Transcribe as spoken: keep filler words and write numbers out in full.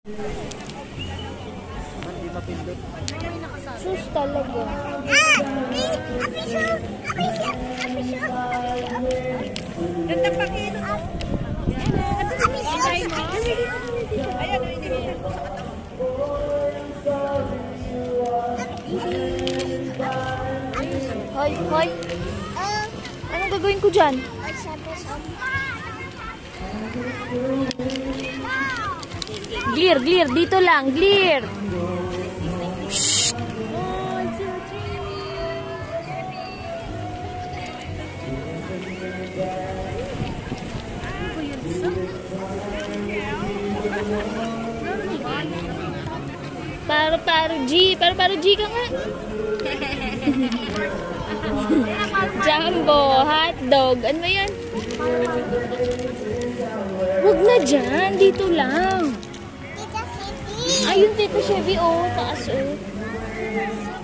Hindi mapindot. Sus talaga. Ganda pa kilo. Ayan, hindi mo sa Hoy, hoy. Anong gagawin ko dyan? Clear, clear. Dito lang, clear. Paru-paru G. Paru-paru G ka nga. Jumbo, hotdog. Ano ba yan? Huwag na dyan. Dito lang. Ayun, Tita Chevy. Oh, taas oh.